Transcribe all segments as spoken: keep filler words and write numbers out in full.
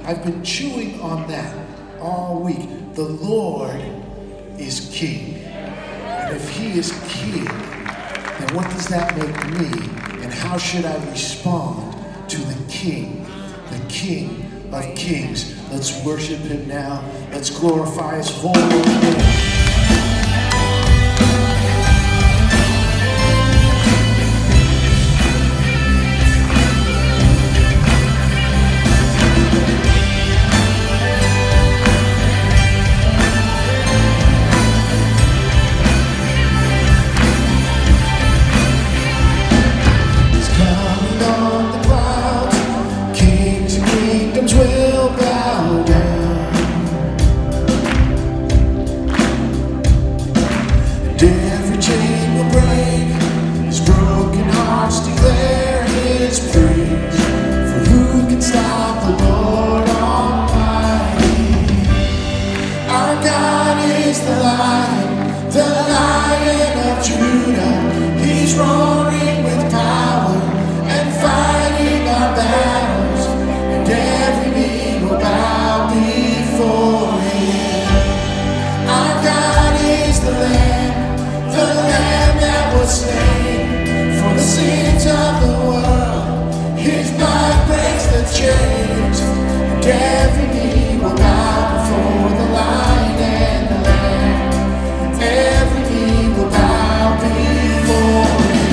I've been chewing on that all week. The Lord is King. And if He is King, then what does that make me? And how should I respond to the King, the King of Kings? Let's worship Him now. Let's glorify His holy name. Will bow down, and every chain will break. His broken hearts declare His praise. For who can stop the Lord Almighty? Our God is the Lion, the Lion of Judah. He's roaring with power and fighting our battles. Every knee will bow before Him. Our God is the Lamb, the Lamb that was slain for the sins of the world. His blood breaks the chains, and every knee will bow before the Lion and the Lamb. Every knee will bow before Him.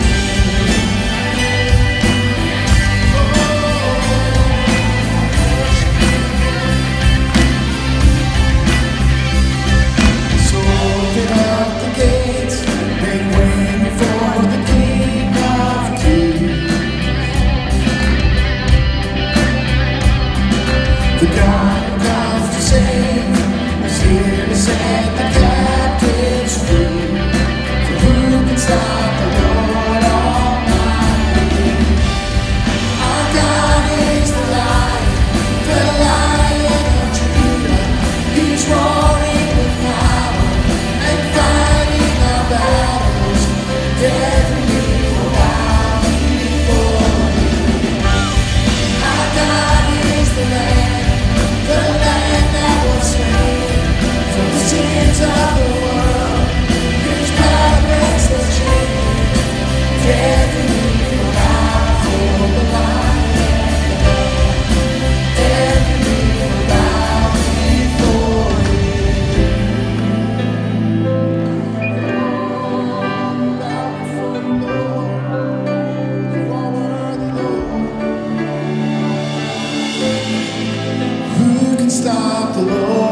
The God who comes to save is here to set the captives free. For who can stop the Lord Almighty? Our God is the Lion, the Lion of Judah. He's roaring with power and fighting our battles. Every knee will bow before Him. Our God is the Lamb, the Lamb that was slain for the sins of the world. His blood breaks the chains. Every knee will bow for the Lion. Every knee will bow before Him. Bow before the Lord. You are worthy, Lord. Who can stop the Lord?